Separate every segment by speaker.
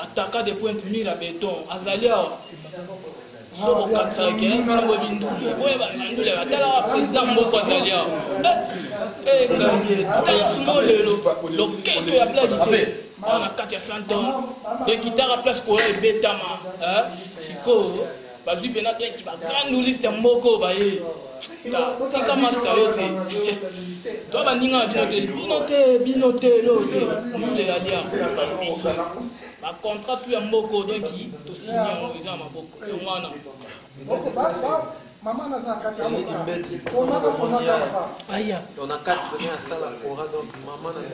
Speaker 1: attaquant de pointe mire à béton Azalia so katsa ke bino bindule boye bandule atala président moko Azalia ngambie atala sumo lelo loketo ya plagité na kati ya santon de guitare place ko e betama siko bazui bena bien ki ba grande liste moko ba ye tika master yote to bandinga binote lote mule alia ba contrat tu ya moko donc to signer en disant maboko ngwana
Speaker 2: maman na kati ya
Speaker 3: aya
Speaker 4: on a quatre venir à sala aura donc maman na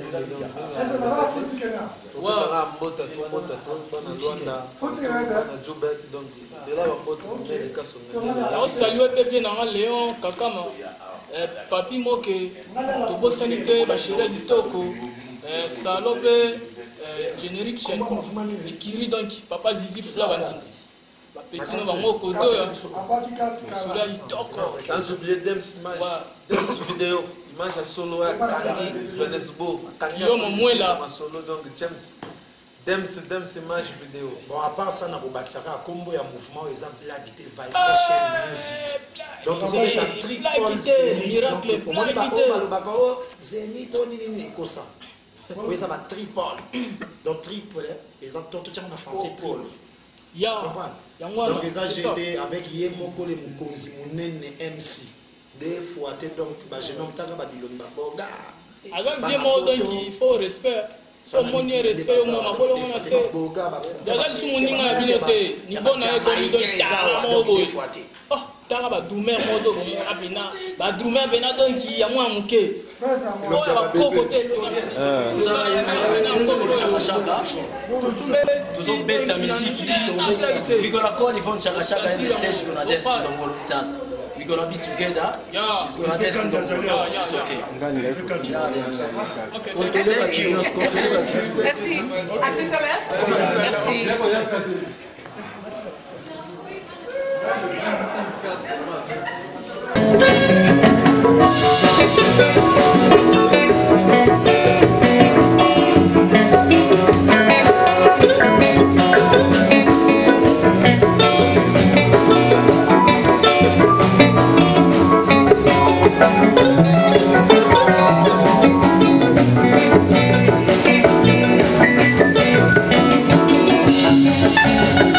Speaker 4: wa mbota to mbota to bana Luanda na Jubek donc de là mbota mais les cas sont
Speaker 1: on salue bébé na Léon Kakama papi moke to bo sanité ba chérie du toko salobe générique chaîne ikiri donc papa Zizi Fla Bandini ba petit no bango koto ya sura itoko
Speaker 4: sans oublier Dems image Dems vidéo image à solo à Kangi Johannesburg Kangi
Speaker 1: yo momwela
Speaker 4: ma solo donc James Dems image vidéo
Speaker 2: bon à part ça na bobakisaka combo ya mouvement exemple la guitare vibration music donc c'est un triple miracle pour moi ba Zénith nini kosa oui ça va triple donc triple exemple tout tient en français triple
Speaker 1: ya
Speaker 2: donc déjà j'étais avec Yemoko le Mukonzi Munene MC des fois donc ba je nomme taka ba bilomba boga
Speaker 1: avec des mots donc il faut respect so moni respect au moment bolo on a fait déjà su moninga na binote niveau na ko do ta mo boy oh taka ba dumer modo bo abina ba drumer bena donc ya mo amuke oh ya ba kokote lo
Speaker 3: toujours bête la musique we gonna call Yvonne Chaka Chaka in the stage gonna dance in the world with us we gonna be together she's gonna dance in the world it's okay
Speaker 5: merci à tout à l'heure
Speaker 6: Merci.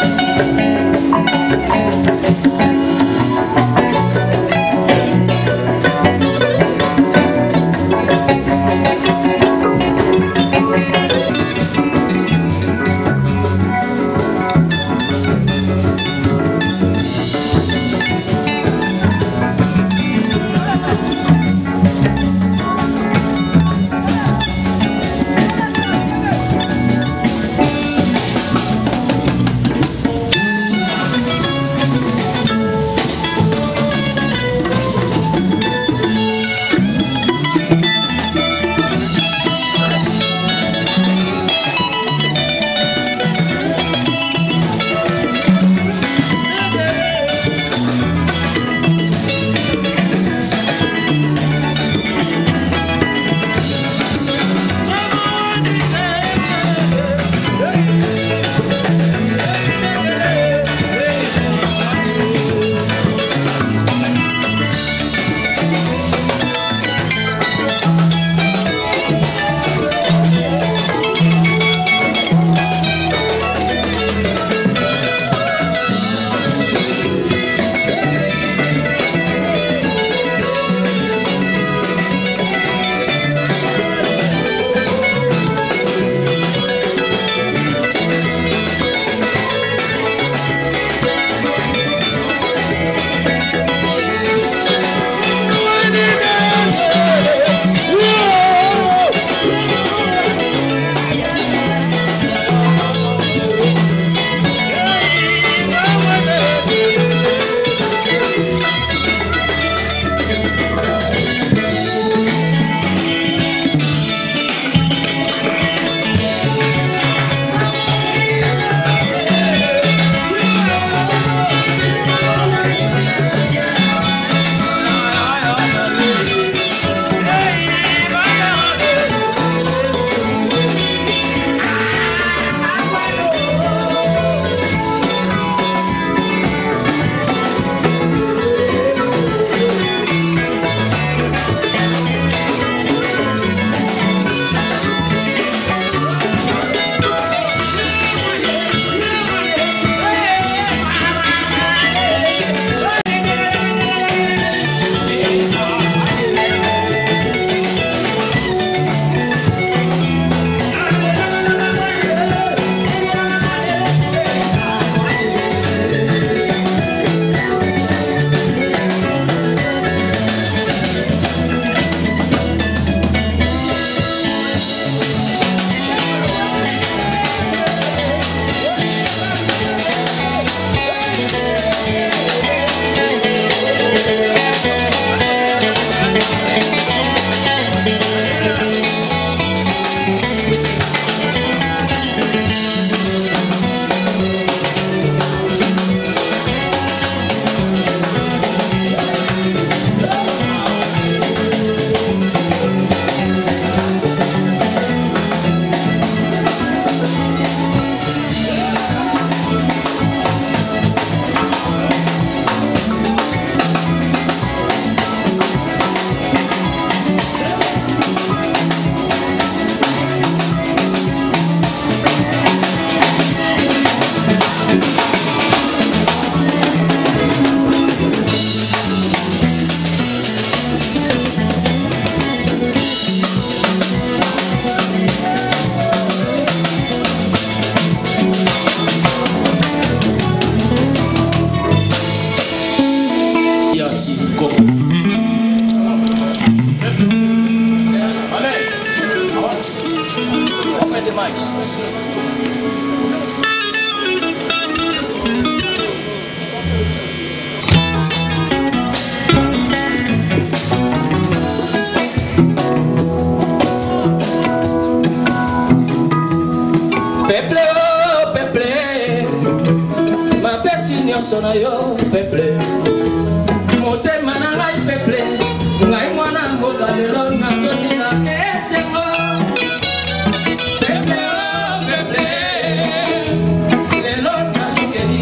Speaker 6: Peuple, oh peuple, ma pesi nyonso na yo peuple. Motema na ngai peuple, ngai mwana mboka lelo na toni na esengo. Peuple, oh peuple, lelo na sukeli.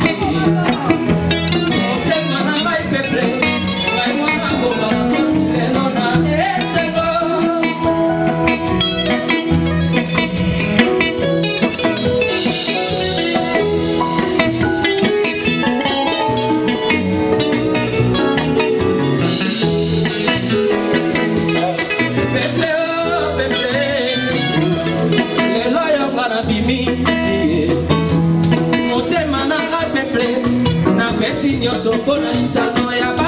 Speaker 6: Motema na ngai peuple, ngai mwana mboka lelo na esengo. Motema na ngai peuple, na pesi nyonso mpona lisano ya